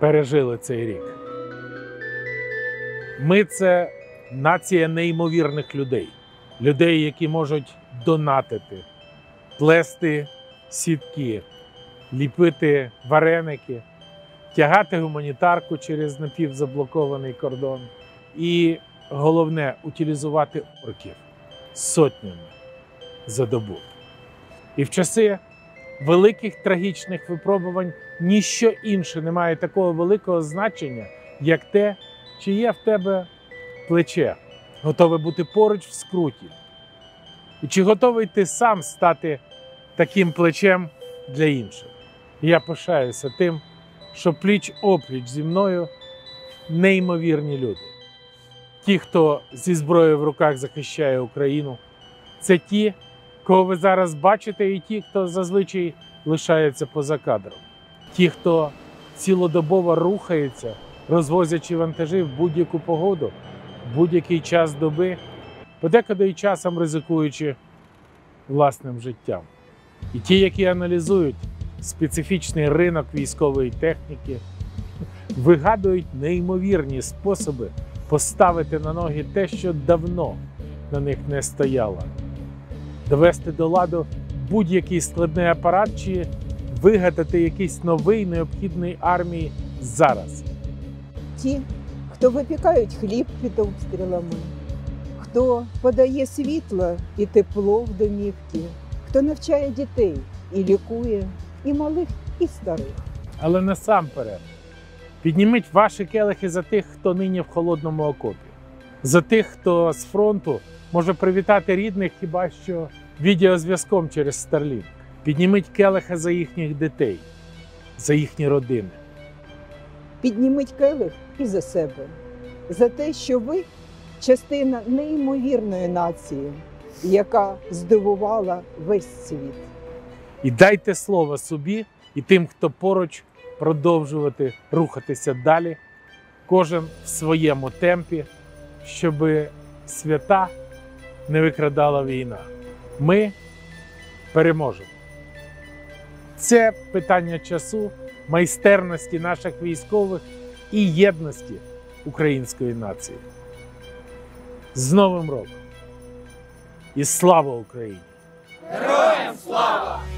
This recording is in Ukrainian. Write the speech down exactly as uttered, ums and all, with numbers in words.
пережили цей рік. Ми – це нація неймовірних людей. Людей, які можуть донатити, плести сітки, ліпити вареники, тягати гуманітарку через напівзаблокований кордон. І головне – утилізувати орків сотнями за добу. І в часи великих трагічних випробувань ніщо інше не має такого великого значення, як те, чи є в тебе плече, готове бути поруч в скруті. І чи готовий ти сам стати таким плечем для інших. І я пишаюся тим, що пліч-опліч зі мною неймовірні люди. Ті, хто зі зброєю в руках захищає Україну, це ті, кого ви зараз бачите, і ті, хто зазвичай лишається поза кадром. Ті, хто цілодобово рухається, розвозячи вантажі в будь-яку погоду, в будь-який час доби, подекуди і часом ризикуючи власним життям. І ті, які аналізують специфічний ринок військової техніки, вигадують неймовірні способи поставити на ноги те, що давно на них не стояло. Довести до ладу будь-який складний апарат чи вигадати якийсь новий необхідний армії зараз. Ті, хто випікають хліб під обстрілами, хто подає світло і тепло в домівки, хто навчає дітей і лікує і малих, і старих. Але насамперед, підніміть ваші келихи за тих, хто нині в холодному окопі. За тих, хто з фронту може привітати рідних хіба що відеозв'язком через Starlink. Підніміть келиха за їхніх дітей, за їхні родини. Підніміть келих і за себе. За те, що ви частина неймовірної нації, яка здивувала весь світ. І дайте слово собі і тим, хто поруч, продовжувати рухатися далі, кожен в своєму темпі, щоб свята не викрадала війна. Ми переможемо. Це питання часу, майстерності наших військових і єдності української нації. З Новим роком! І слава Україні! Героям слава!